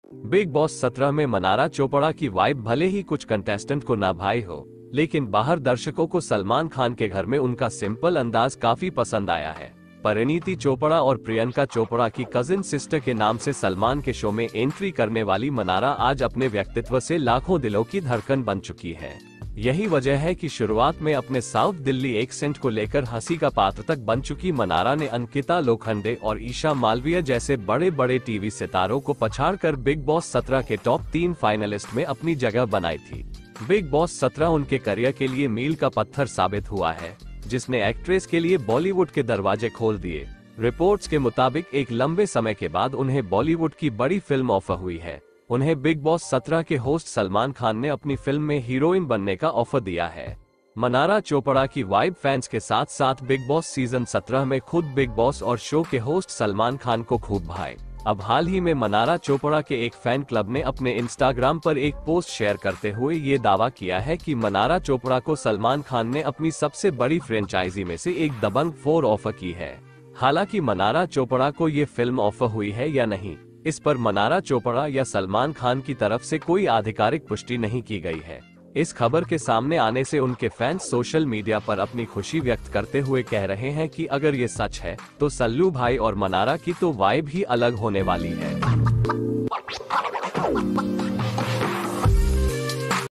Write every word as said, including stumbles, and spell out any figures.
Big boss सत्रह में मनारा चोपड़ा की वाइब भले ही कुछ कंटेस्टेंट को ना भाई हो, लेकिन बाहर दर्शकों को सलमान खान के घर में उनका सिंपल अंदाज काफी पसंद आया है। परिणीति चोपड़ा और प्रियंका चोपड़ा की कजिन सिस्टर के नाम से सलमान के शो में एंट्री करने वाली मनारा आज अपने व्यक्तित्व से लाखों दिलों की धड़कन बन चुकी है। यही वजह है कि शुरुआत में अपने साउथ दिल्ली एक्सेंट को लेकर हंसी का पात्र तक बन चुकी मनारा ने अंकिता लोखंडे और ईशा मालवीय जैसे बड़े बड़े टीवी सितारों को पछाड़कर बिग बॉस सत्रह के टॉप तीन फाइनलिस्ट में अपनी जगह बनाई थी। बिग बॉस सत्रह उनके करियर के लिए मील का पत्थर साबित हुआ है, जिसने एक्ट्रेस के लिए बॉलीवुड के दरवाजे खोल दिए। रिपोर्ट्स के मुताबिक एक लंबे समय के बाद उन्हें बॉलीवुड की बड़ी फिल्म ऑफर हुई है। उन्हें बिग बॉस सत्रह के होस्ट सलमान खान ने अपनी फिल्म में हीरोइन बनने का ऑफर दिया है। मनारा चोपड़ा की वाइब फैंस के साथ साथ बिग बॉस सीजन सत्रह में खुद बिग बॉस और शो के होस्ट सलमान खान को खूब भाए। अब हाल ही में मनारा चोपड़ा के एक फैन क्लब ने अपने इंस्टाग्राम पर एक पोस्ट शेयर करते हुए ये दावा किया है कि मनारा चोपड़ा को सलमान खान ने अपनी सबसे बड़ी फ्रेंचाइजी में से एक दबंग फोर ऑफर की है। हालांकि मनारा चोपड़ा को ये फिल्म ऑफर हुई है या नहीं, इस पर मनारा चोपड़ा या सलमान खान की तरफ से कोई आधिकारिक पुष्टि नहीं की गई है। इस खबर के सामने आने से उनके फैंस सोशल मीडिया पर अपनी खुशी व्यक्त करते हुए कह रहे हैं कि अगर ये सच है तो सल्लू भाई और मनारा की तो वाइब ही अलग होने वाली है।